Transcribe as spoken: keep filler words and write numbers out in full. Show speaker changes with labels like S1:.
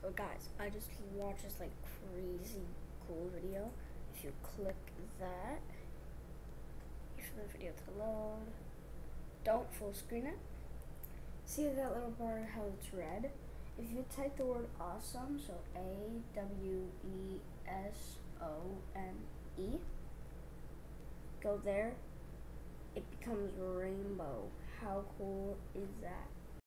S1: But guys, I just watched this like crazy cool video. If you click that, wait for the video to load. Don't full screen it. See that little bar, how it's red? If you type the word awesome, so A W E S O M E, go there, it becomes rainbow. How cool is that?